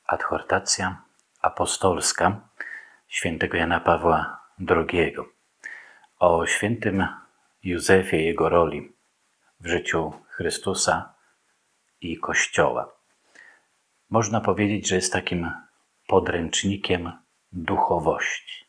Adhortacja apostolska świętego Jana Pawła II o świętym Józefie i jego roli w życiu Chrystusa i Kościoła. Można powiedzieć, że jest takim podręcznikiem duchowości.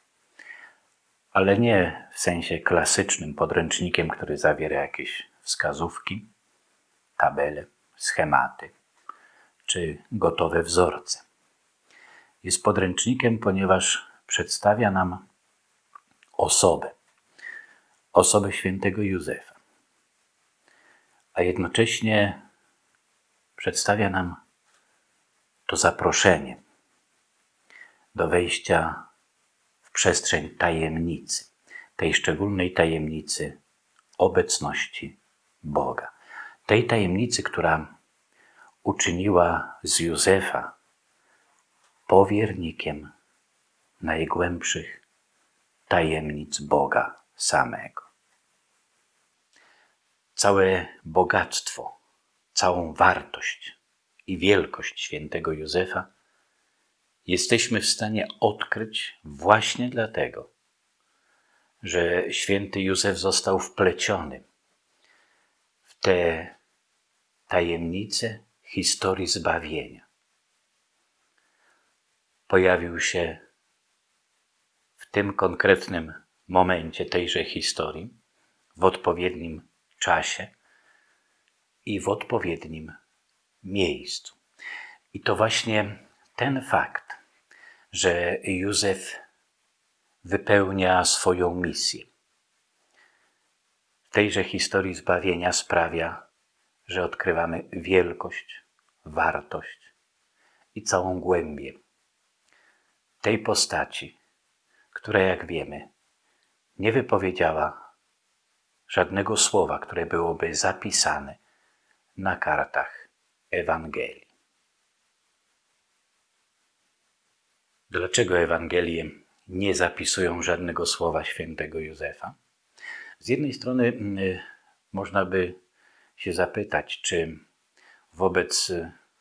Ale nie w sensie klasycznym podręcznikiem, który zawiera jakieś wskazówki, tabele, schematy czy gotowe wzorce. Jest podręcznikiem, ponieważ przedstawia nam osobę świętego Józefa, a jednocześnie przedstawia nam to zaproszenie do wejścia w przestrzeń tajemnicy, tej szczególnej tajemnicy obecności Boga. Tej tajemnicy, która uczyniła z Józefa powiernikiem najgłębszych tajemnic Boga samego. Całe bogactwo, całą wartość i wielkość świętego Józefa jesteśmy w stanie odkryć właśnie dlatego, że święty Józef został wpleciony w te tajemnice historii zbawienia. Pojawił się w tym konkretnym momencie tejże historii, w odpowiednim czasie i w odpowiednim miejscu. I to właśnie ten fakt, że Józef wypełnia swoją misję w tejże historii zbawienia sprawia, że odkrywamy wielkość, wartość i całą głębię tej postaci, która, jak wiemy, nie wypowiedziała żadnego słowa, które byłoby zapisane na kartach Ewangelii. Dlaczego Ewangelie nie zapisują żadnego słowa świętego Józefa? Z jednej strony można by się zapytać, czy wobec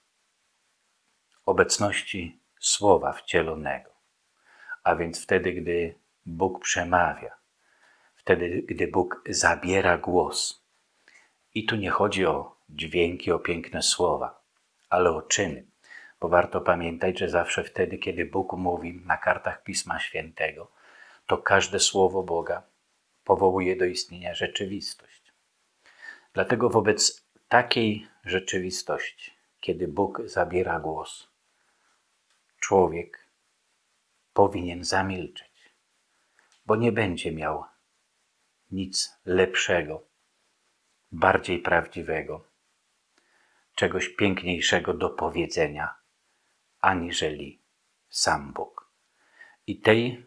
obecności Słowa wcielonego, a więc wtedy, gdy Bóg przemawia, wtedy, gdy Bóg zabiera głos. I tu nie chodzi o dźwięki, o piękne słowa, ale o czyny. Bo warto pamiętać, że zawsze wtedy, kiedy Bóg mówi na kartach Pisma Świętego, to każde słowo Boga powołuje do istnienia rzeczywistość. Dlatego wobec takiej rzeczywistości, kiedy Bóg zabiera głos, człowiek powinien zamilczeć, bo nie będzie miał nic lepszego, bardziej prawdziwego, czegoś piękniejszego do powiedzenia, aniżeli sam Bóg. I tej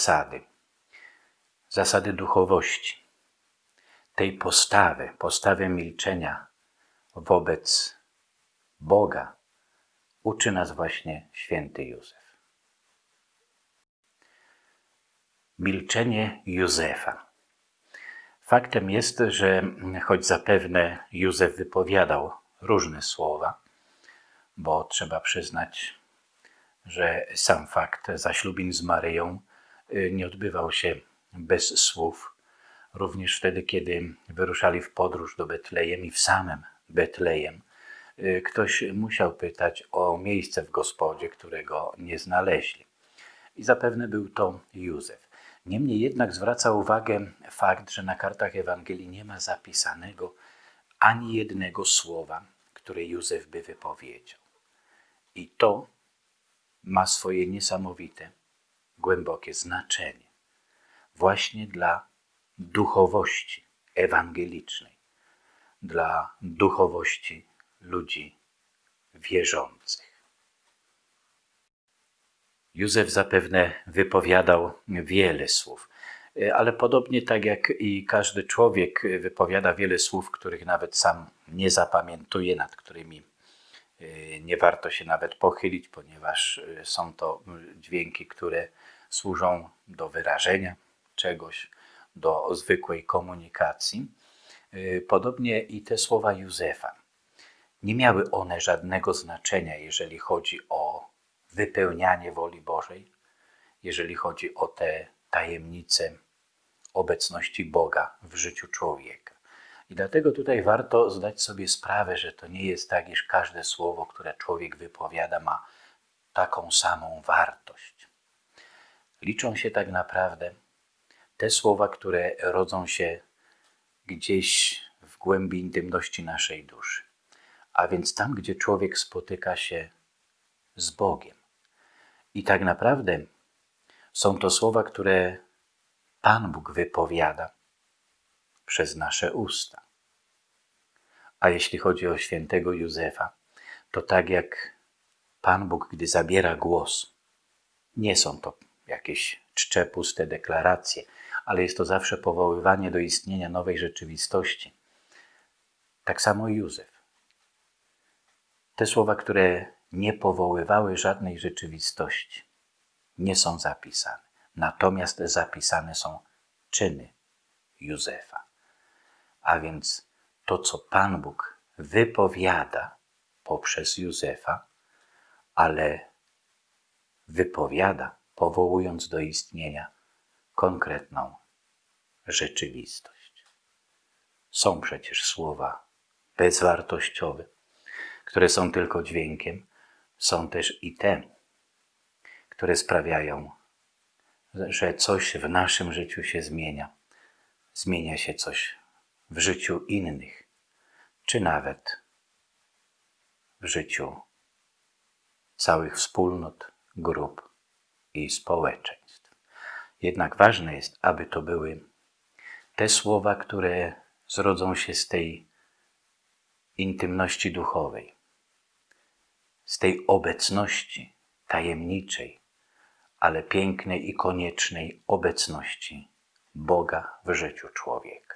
zasady duchowości, tej postawy milczenia wobec Boga uczy nas właśnie święty Józef. Milczenie Józefa. Faktem jest, że choć zapewne Józef wypowiadał różne słowa, bo trzeba przyznać, że sam fakt zaślubin z Maryją nie odbywał się bez słów. Również wtedy, kiedy wyruszali w podróż do Betlejem i w samym Betlejem, ktoś musiał pytać o miejsce w gospodzie, którego nie znaleźli. I zapewne był to Józef. Niemniej jednak zwraca uwagę fakt, że na kartach Ewangelii nie ma zapisanego ani jednego słowa, które Józef by wypowiedział. I to ma swoje niesamowite, głębokie znaczenie właśnie dla duchowości ewangelicznej, dla duchowości ludzi wierzących. Józef zapewne wypowiadał wiele słów, ale podobnie tak jak i każdy człowiek wypowiada wiele słów, których nawet sam nie zapamiętuje, nad którymi nie warto się nawet pochylić, ponieważ są to dźwięki, które służą do wyrażenia czegoś, do zwykłej komunikacji. Podobnie i te słowa Józefa. Nie miały one żadnego znaczenia, jeżeli chodzi o wypełnianie woli Bożej, jeżeli chodzi o te tajemnice obecności Boga w życiu człowieka. I dlatego tutaj warto zdać sobie sprawę, że to nie jest tak, iż każde słowo, które człowiek wypowiada, ma taką samą wartość. Liczą się tak naprawdę te słowa, które rodzą się gdzieś w głębi intymności naszej duszy. A więc tam, gdzie człowiek spotyka się z Bogiem. I tak naprawdę są to słowa, które Pan Bóg wypowiada przez nasze usta. A jeśli chodzi o świętego Józefa, to tak jak Pan Bóg, gdy zabiera głos, nie są to jakieś czcze, puste deklaracje, ale jest to zawsze powoływanie do istnienia nowej rzeczywistości. Tak samo Józef. Te słowa, które nie powoływały żadnej rzeczywistości, nie są zapisane. Natomiast zapisane są czyny Józefa. A więc to, co Pan Bóg wypowiada poprzez Józefa, ale wypowiada, powołując do istnienia konkretną rzeczywistość. Są przecież słowa bezwartościowe, które są tylko dźwiękiem. Są też i te, które sprawiają, że coś w naszym życiu się zmienia. Zmienia się coś w życiu innych, czy nawet w życiu całych wspólnot, grup i społeczeństw. Jednak ważne jest, aby to były te słowa, które zrodzą się z tej intymności duchowej, z tej obecności tajemniczej, ale pięknej i koniecznej obecności Boga w życiu człowieka.